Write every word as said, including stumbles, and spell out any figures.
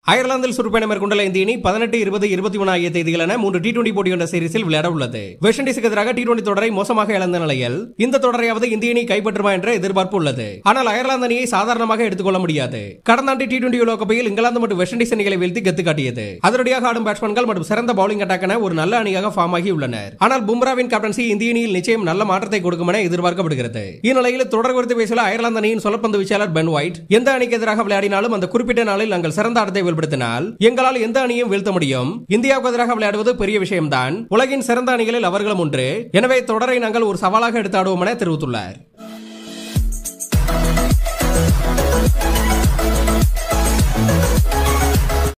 அயர்லாந்தில் சுற்றுப்பயணம் மேற்கொண்டுள்ள இந்திய அணி பதினெட்டு இருபது இருபத்தி ஒன்று ஆகிய தேதிகளென மூன்று டி டுவெண்டி போட்டி கொண்ட சீரிஸில் விளையாட உள்ளது. வெஸ்ட் இண்டீஸுக்கு எதிராக டி டுவெண்டி தொடரை மோசமாக இழந்த நிலையில் இந்த தொடரையாவது இந்திய அணி கைப்பற்றுமா என்ற எதிர்பார்ப்பு உள்ளது. ஆனால் அயர்லாந்து அணியை சாதாரணமாக எடுத்துக்கொள்ள முடியாது. கடந்த ஆண்டு டி டுவெண்டி உலகக்கோப்பையில் இங்கிலாந்து மற்றும் வெஸ்ட் இண்டீஸ் அணிகளை வீழ்த்தி கெத்து காட்டியது. அதனடியாக ஆடும் பேட்ஸ்மேன்கள் மற்றும் சிறந்த பவுலிங் அட்டாக் என ஒரு நல்ல அணியாக ஃபார்ம் ஆகி உள்ளனர். ஆனால் பும்ராவின் கேப்டன்சி இந்திய அணியில் நிச்சயம் நல்ல மாற்றத்தை கொடுக்கும் என எதிர்பார்க்கப்படுகிறது. இந்நிலையில் தொடர் குறித்து பேசல அயர்லாந்து அணியின் சொல்லப்பந்து வீச்சாளர் பென் ஒயிட், எந்த அணிக்கு எதிராக விளையாடினாலும் அந்த குறிப்பிட்ட நாளில் நாங்கள் சிறந்த ஆட்டத்தை வெளிப்படுத்தினால் எங்களால் எந்த அணியும் வீழ்த்த முடியும். இந்தியாவுக்கு எதிராக விளையாடுவது பெரிய விஷயம்தான். உலகின் சிறந்த அணிகளில் அவர்களும் ஒன்று. எனவே தொடரை நாங்கள் ஒரு சவாலாக எடுத்து ஆடுவோம் என தெரிவித்துள்ளார்.